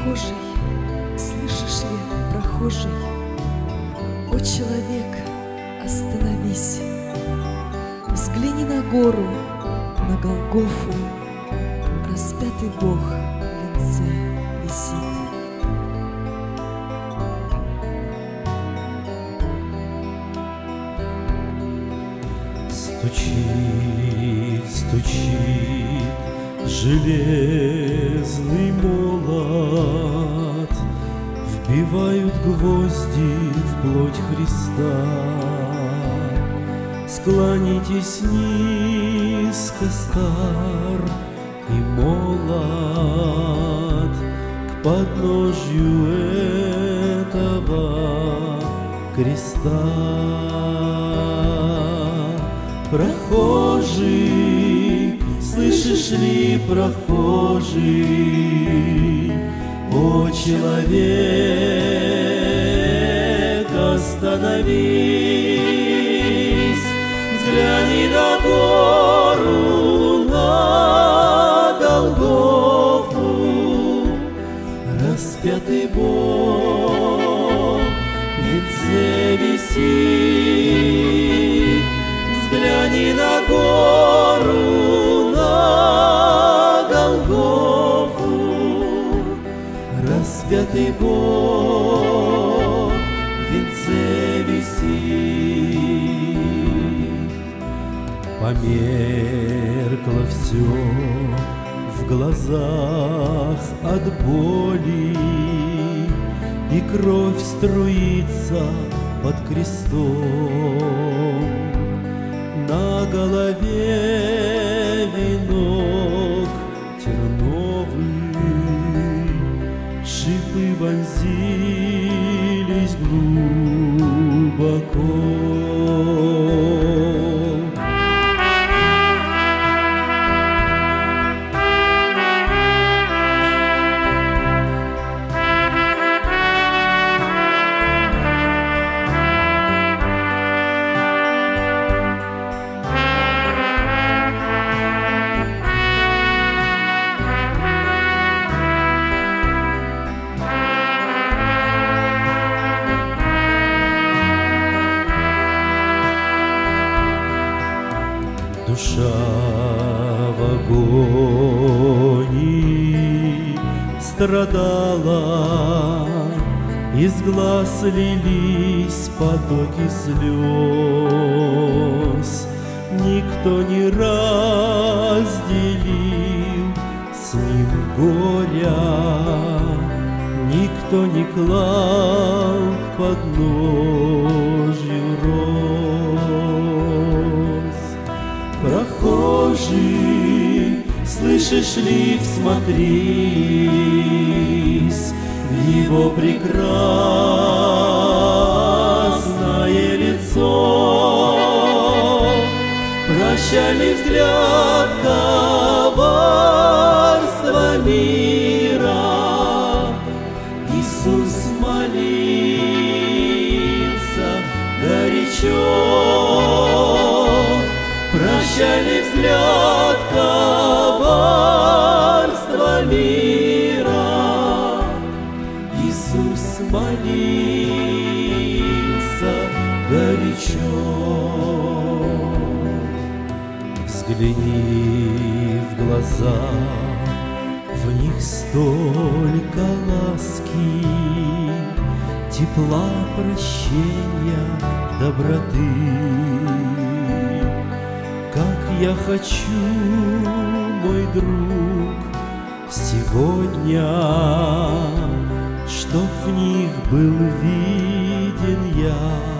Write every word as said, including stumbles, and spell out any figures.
Прохожий, слышишь ли, прохожий, о, человек, остановись, взгляни на гору, на Голгофу, распятый Бог в венце висит. Стучит, стучит железный молот, вбивают гвозди в плоть Христа. Склонитесь низко, стар и молод, к подножью этого креста. Прохожий, слышишь ли, прохожий, о, человек, остановись, взгляни на гору, на Голгофу, распятый Бог в венце висит. Взгляни на гору, на Голгофу, распятый Бог в венце висит. Померкло все в глазах от боли, и кровь струится под крестом. На голове венок терновый, шипы вонзились глубоко. Душа в агонии страдала, из глаз лились потоки слез. Никто не разделил с ним горя, никто не клал к подножью роз. Прохожий, слышишь ли, всмотрись в его прекрасное лицо. Прощальный взгляд коварства мира, Иисус молился горячо. Прощальный взгляд коварства мира, Иисус молился горячо. Взгляни в глаза, в них столько ласки, тепла, прощения, доброты. Как я хочу, мой друг, сегодня, чтоб в них был виден я.